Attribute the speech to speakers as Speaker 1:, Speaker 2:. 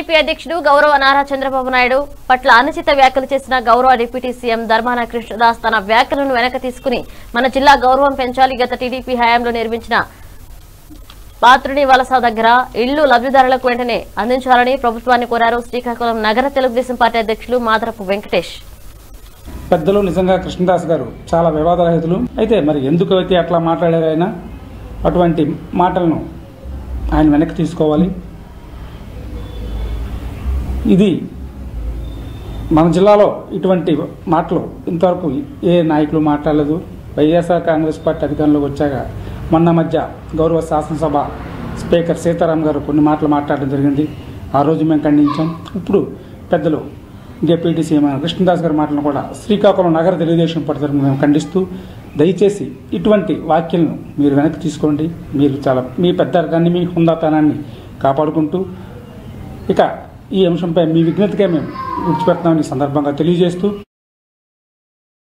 Speaker 1: TDP అధ్యక్షుడు గౌరవ నారా చంద్రబాబు నాయుడు పట్ల అనుచిత వ్యాఖ్యలు చేసిన గౌరవ డిప్యూటీ సీఎం ధర్మాన కృష్ణదాస్ తన వ్యాఖ్యలను వెనక్కి తీసుకుని మన జిల్లా గౌరవం పెంచాలి. గత టీడీపీ హయాంలో నిర్మించిన పాత్రుని వలస దగ్గర ఇళ్లు లబ్ధిదారులకు వెంటనే అందించాలని ప్రభుత్వాన్ని కోరారు. శ్రీకాకుళం నగర తెలుగుదేశం పార్టీ అధ్యక్షులు మాదరపు వెంకటేష్.
Speaker 2: పెద్దలు నిజంగా కృష్ణదాస్ గారు చాలా వివాదరహితులు. అయితే మరి ఎందుకు అయితే అట్లా మాట్లాడారు ఆయన, అటువంటి మాటలను ఆయన వెనక్కి తీసుకోవాలి. ఇది మన జిల్లాలో ఇటువంటి మాటలు ఇంతవరకు ఏ నాయకులు మాట్లాడలేదు. వైఎస్ఆర్ కాంగ్రెస్ పార్టీ అధికారంలోకి వచ్చాక మొన్న మధ్య గౌరవ శాసనసభ స్పీకర్ సీతారాం గారు కొన్ని మాటలు మాట్లాడడం జరిగింది. ఆ రోజు మేము ఖండించాం. ఇప్పుడు పెద్దలు డిప్యూటీ సీఎం కృష్ణదాస్ గారి మాటలను కూడా శ్రీకాకుళం నగర తెలుగుదేశం పార్టీ తరఫున మేము ఖండిస్తూ, దయచేసి ఇటువంటి వ్యాఖ్యలను మీరు వెనక్కి తీసుకోండి. మీరు చాలా మీ పెద్దరికాన్ని, మీ హుందాతనాన్ని కాపాడుకుంటూ ఇక ఈ అంశంపై మీ విజ్ఞతగా మేము విడిచిపెడతామని సందర్భంగా తెలియజేస్తూ